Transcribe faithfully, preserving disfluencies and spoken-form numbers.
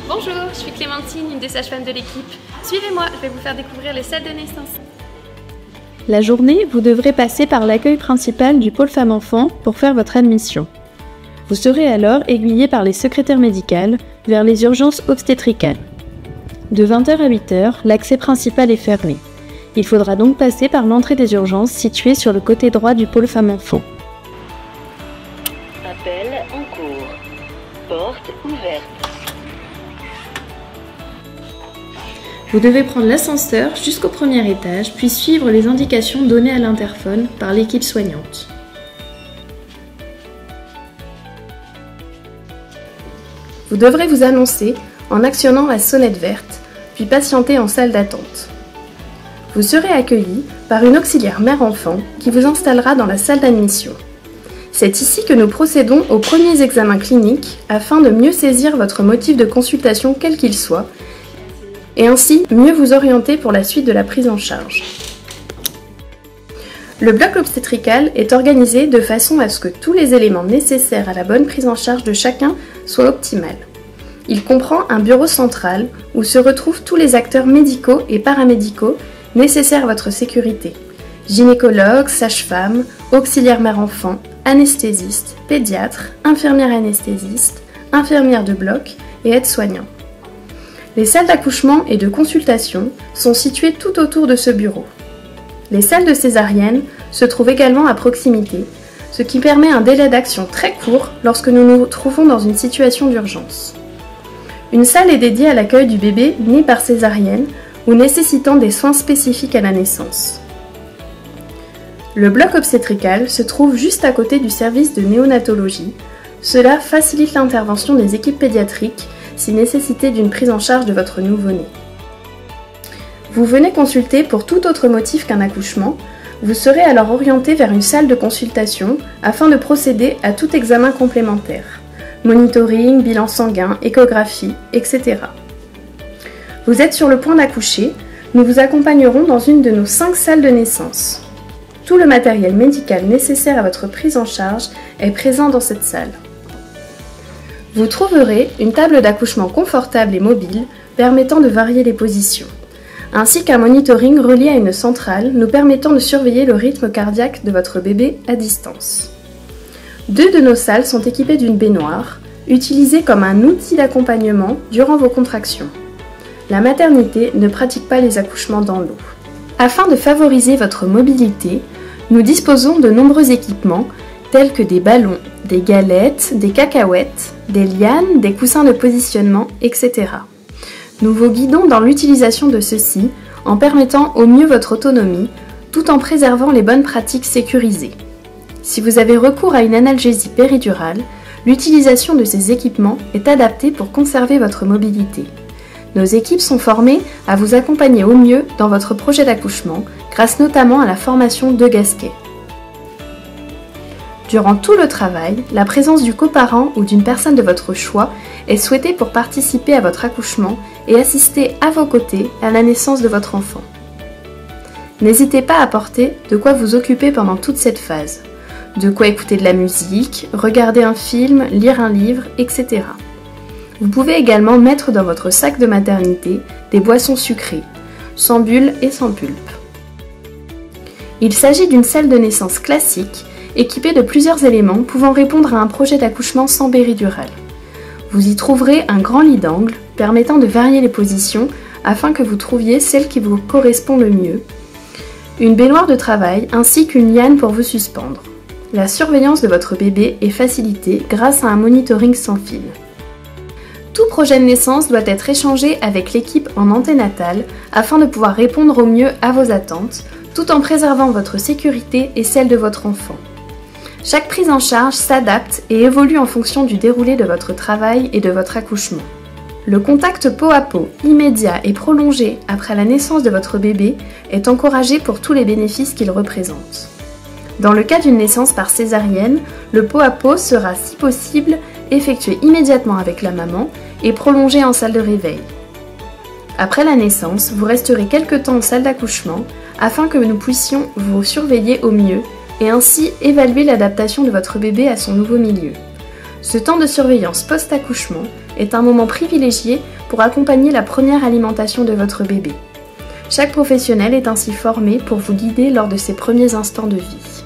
Bonjour, je suis Clémentine, une des sages-femmes de l'équipe. Suivez-moi, je vais vous faire découvrir les salles de naissance. La journée, vous devrez passer par l'accueil principal du pôle femmes-enfants pour faire votre admission. Vous serez alors aiguillé par les secrétaires médicales vers les urgences obstétricales. De vingt heures à huit heures, l'accès principal est fermé. Il faudra donc passer par l'entrée des urgences située sur le côté droit du pôle femmes-enfants. Appel en cours. Porte ouverte. Vous devez prendre l'ascenseur jusqu'au premier étage, puis suivre les indications données à l'interphone par l'équipe soignante. Vous devrez vous annoncer en actionnant la sonnette verte, puis patienter en salle d'attente. Vous serez accueilli par une auxiliaire mère-enfant qui vous installera dans la salle d'admission. C'est ici que nous procédons aux premiers examens cliniques afin de mieux saisir votre motif de consultation quel qu'il soit, et ainsi mieux vous orienter pour la suite de la prise en charge. Le bloc obstétrical est organisé de façon à ce que tous les éléments nécessaires à la bonne prise en charge de chacun soient optimales. Il comprend un bureau central où se retrouvent tous les acteurs médicaux et paramédicaux nécessaires à votre sécurité. Gynécologues, sages-femmes, auxiliaires mère-enfant, anesthésistes, pédiatres, infirmières anesthésistes, infirmières de bloc et aides-soignants. Les salles d'accouchement et de consultation sont situées tout autour de ce bureau. Les salles de césarienne se trouvent également à proximité, ce qui permet un délai d'action très court lorsque nous nous trouvons dans une situation d'urgence. Une salle est dédiée à l'accueil du bébé né par césarienne ou nécessitant des soins spécifiques à la naissance. Le bloc obstétrical se trouve juste à côté du service de néonatologie. Cela facilite l'intervention des équipes pédiatriques si nécessité d'une prise en charge de votre nouveau-né. Vous venez consulter pour tout autre motif qu'un accouchement, vous serez alors orienté vers une salle de consultation afin de procéder à tout examen complémentaire, monitoring, bilan sanguin, échographie, et cetera. Vous êtes sur le point d'accoucher, nous vous accompagnerons dans une de nos cinq salles de naissance. Tout le matériel médical nécessaire à votre prise en charge est présent dans cette salle. Vous trouverez une table d'accouchement confortable et mobile permettant de varier les positions, ainsi qu'un monitoring relié à une centrale nous permettant de surveiller le rythme cardiaque de votre bébé à distance. Deux de nos salles sont équipées d'une baignoire, utilisée comme un outil d'accompagnement durant vos contractions. La maternité ne pratique pas les accouchements dans l'eau. Afin de favoriser votre mobilité, nous disposons de nombreux équipements tels que des ballons, des galettes, des cacahuètes, des lianes, des coussins de positionnement, et cetera. Nous vous guidons dans l'utilisation de ceux-ci en permettant au mieux votre autonomie tout en préservant les bonnes pratiques sécurisées. Si vous avez recours à une analgésie péridurale, l'utilisation de ces équipements est adaptée pour conserver votre mobilité. Nos équipes sont formées à vous accompagner au mieux dans votre projet d'accouchement grâce notamment à la formation de Gasquet. Durant tout le travail, la présence du coparent ou d'une personne de votre choix est souhaitée pour participer à votre accouchement et assister à vos côtés à la naissance de votre enfant. N'hésitez pas à apporter de quoi vous occuper pendant toute cette phase, de quoi écouter de la musique, regarder un film, lire un livre, et cetera. Vous pouvez également mettre dans votre sac de maternité des boissons sucrées, sans bulles et sans pulpe. Il s'agit d'une salle de naissance classique équipée de plusieurs éléments pouvant répondre à un projet d'accouchement sans péridurale. Vous y trouverez un grand lit d'angle permettant de varier les positions afin que vous trouviez celle qui vous correspond le mieux, une baignoire de travail ainsi qu'une liane pour vous suspendre. La surveillance de votre bébé est facilitée grâce à un monitoring sans fil. Tout projet de naissance doit être échangé avec l'équipe en anténatale afin de pouvoir répondre au mieux à vos attentes tout en préservant votre sécurité et celle de votre enfant. Chaque prise en charge s'adapte et évolue en fonction du déroulé de votre travail et de votre accouchement. Le contact peau à peau, immédiat et prolongé après la naissance de votre bébé est encouragé pour tous les bénéfices qu'il représente. Dans le cas d'une naissance par césarienne, le peau à peau sera, si possible, effectué immédiatement avec la maman et prolongé en salle de réveil. Après la naissance, vous resterez quelque temps en salle d'accouchement afin que nous puissions vous surveiller au mieux et ainsi évaluer l'adaptation de votre bébé à son nouveau milieu. Ce temps de surveillance post-accouchement est un moment privilégié pour accompagner la première alimentation de votre bébé. Chaque professionnel est ainsi formé pour vous guider lors de ses premiers instants de vie.